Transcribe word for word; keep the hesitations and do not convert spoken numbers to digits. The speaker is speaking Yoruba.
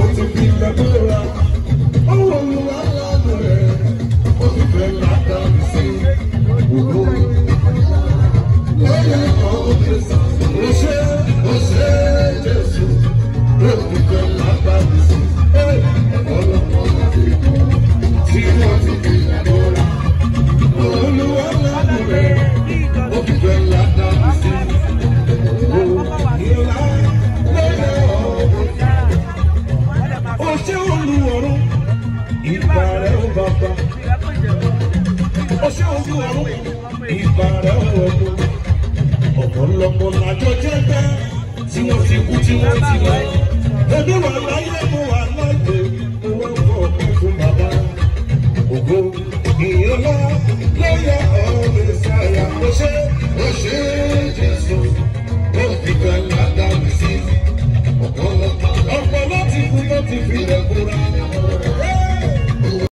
ti fi lẹ́gbẹ̀rẹ̀ ọwọ́ olúwa lánàá rẹ̀ ó ti fẹ́ látà sí òwò. Lọ́yẹ̀ ọ̀hún Jésù ó ṣe ó ṣe Jésù ó ti fẹ́ látà sí ọlọ́pàá láti tí wọ́n ti fi lẹ́gbẹ̀rẹ̀ olúwa lánàá rẹ̀ ó ti fẹ́ látà sí òwò. Ọṣẹ́ Olúwarun ìbà rẹ̀ ó bàbá. Ọṣẹ́ Olúwarun ìbà rẹ̀ ó ọmọ. Ọ̀pọ̀lọpọ̀ làjọ jẹ́ bẹ́ẹ̀ tí wọ́n ti kú tí wọ́n ti lọ. Ẹbí wà láyé mo wà lọ́dẹ.